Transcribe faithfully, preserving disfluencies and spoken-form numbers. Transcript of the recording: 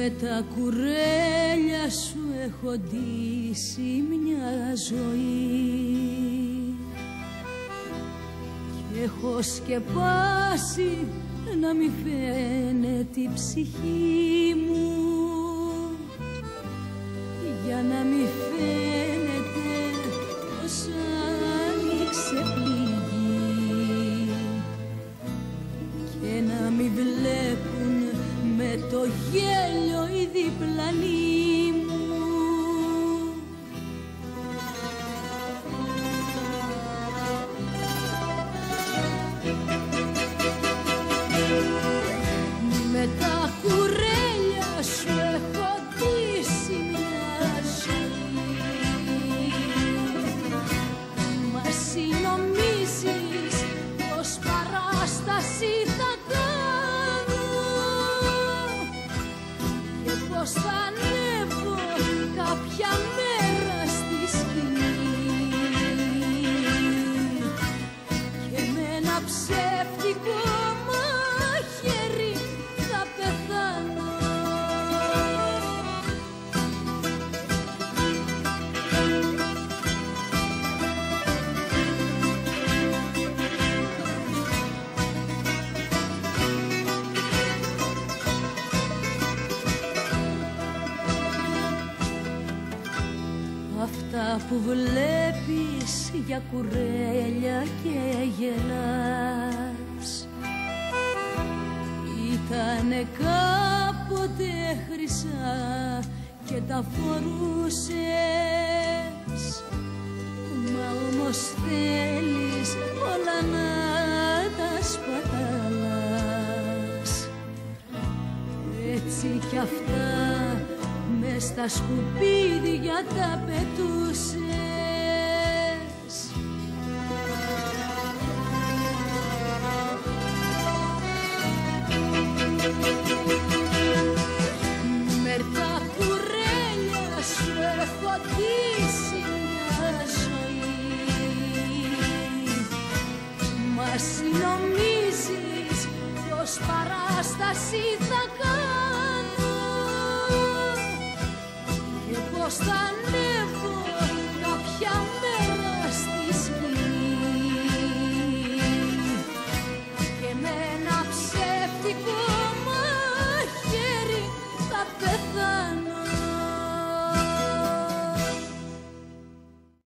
Με τα κουρέλια σου έχω ντύσει μια ζωή και έχω σκεπάσει να μη φαίνεται η ψυχή μου, για να μη φαίνεται πως άνοιξε πληγή και να μη βλέπουν με το γέλιο οι διπλανοί μου. Με τα κουρέλια σου έχω ντύσει μια ζωή, μα εσύ νομίζεις πως παράσταση θα κάνω και πως θα ανέβω κάποια μέρα στη σκηνή και με ένα ψεύτικο μαχαίρι θα πεθάνω. Αυτά που βλέπεις για κουρέλια και γελάς ήτανε κάποτε χρυσά και τα φορούσες, μα όμως θέλεις όλα να τα σπαταλάς. Έτσι κι αυτά μες στα σκουπίδια τα πετούσες. Με τα κουρέλια σου έχω ντύσει μια ζωή, μα εσύ νομίζεις πως παράσταση